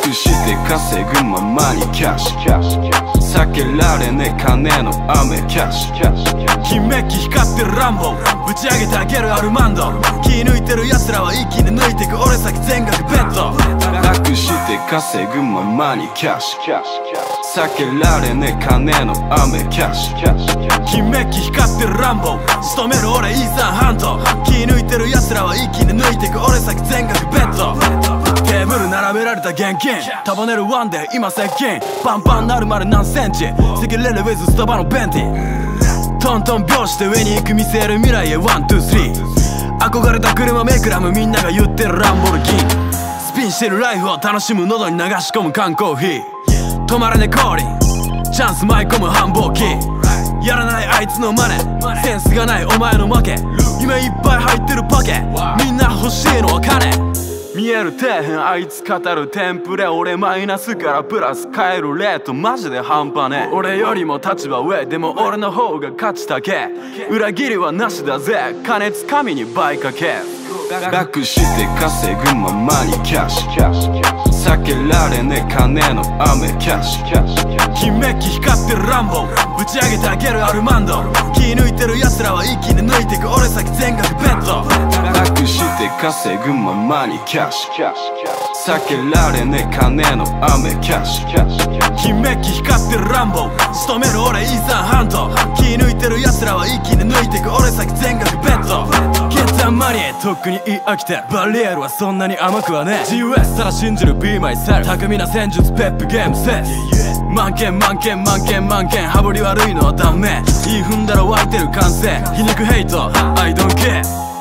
隠して稼ぐままにキャッシュ避けられねえ金の雨キャッシュ金メッキ光ってるランボーぶち上げてあげるアルマンド気抜いてる奴らは一気に抜いてく俺先全額ベッド隠して稼ぐままにキャッシュ避けられねえ金の雨キャッシュ金メッキ光ってるランボー仕留める俺イーサンハント気抜いてる奴らは一気に抜いてく俺先全額ベッドテーブル並べられた現金束ねるワンで今接近パンパンなるまで何センチセキレレウィズスタバのベンティトントン拍子で上に行く見せる未来へワン、ツー、スリー憧れた車めくらむみんなが言ってるランボルギーニスピンしてるライフを楽しむ喉に流し込む缶コーヒー止まらねえ降臨チャンス舞い込む繁忙期やらないあいつのマネセンスがないお前の負け夢いっぱい入ってるパケみんな欲しいのは金見える底辺あいつ語るテンプレ俺マイナスからプラス変えるレートマジで半端ね俺よりも立場上でも俺の方が勝ちだけ裏切りはなしだぜ金つかみに倍かけ隠して稼ぐままにキャッシュ避けられねえ金の雨キャッシュ金メッキ光ってるランボーぶち上げてあげるアルマンド気抜いてる奴らは一気に抜いてく俺先全額ベッド隠して稼ぐままにキャッシュ避けられねえ金の雨キャッシュ金メッキ光ってるランボー仕留める俺イーサンハント気抜いてる奴らは一気に抜いてく俺先全額ベッドゲッタンマニーとっくに言い飽きてるバリエルはそんなに甘くはねえ GUS ただ信じる Be myself 巧みな戦術ペップゲームセス満件満件満件満件羽振り悪いのはダメいい踏んだら湧いてる完成皮肉ヘイト I don't care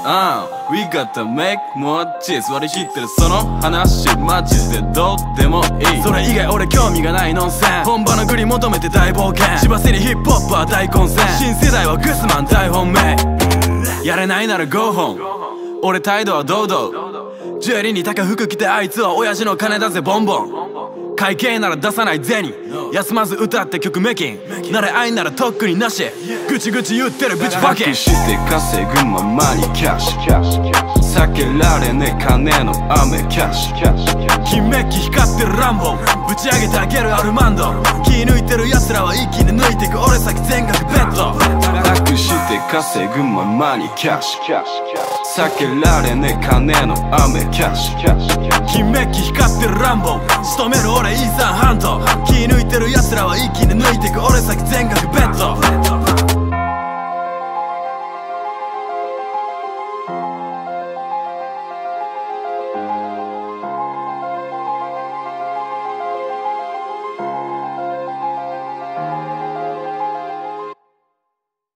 We gotta make more cheese 割り切ってるその話マジでどうでもいいそれ以外俺興味がないノンセン本場のグリ求めて大冒険千葉セリヒップホップは大混戦新世代はグスマン大本命やれないなら Go home 俺態度は堂々ジュエリーに高服着てあいつは親父の金だぜボンボン会計なら出さない銭休まず歌って曲メキン慣れ合いならとっくになしぐちぐち言ってるブチバケ隠して稼ぐままにキャッシュ避けられねえ金の雨キャッシュ金メッキ光ってるランボーぶち上げてあげるアルマンド気抜いてる奴らは一気に抜いてく俺先全額ベッド隠して稼ぐままにキャッシュ避けられねえ金の雨キャッシュ金メッキ光ってるランボー仕留める俺イーサンハント気抜いてる奴らは一気に抜いてく俺先全額